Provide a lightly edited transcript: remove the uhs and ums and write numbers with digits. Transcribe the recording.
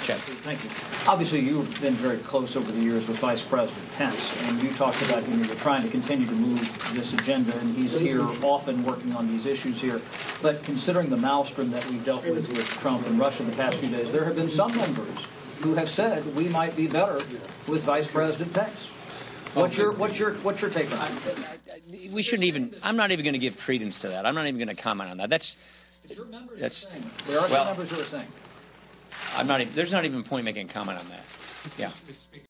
Chad. Thank you. Obviously, you've been very close over the years with Vice President Pence, and you talked about him. You're trying to continue to move this agenda, and he's here often working on these issues here. But considering the maelstrom that we've dealt with Trump and Russia the past few days, there have been some members who have said we might be better with Vice President Pence. What's your take on that? We shouldn't even. I'm not even going to give credence to that. I'm not even going to comment on that. That's. Your members are saying. There are some members who are saying. I'm not. There's not even a point making a comment on that. Yeah.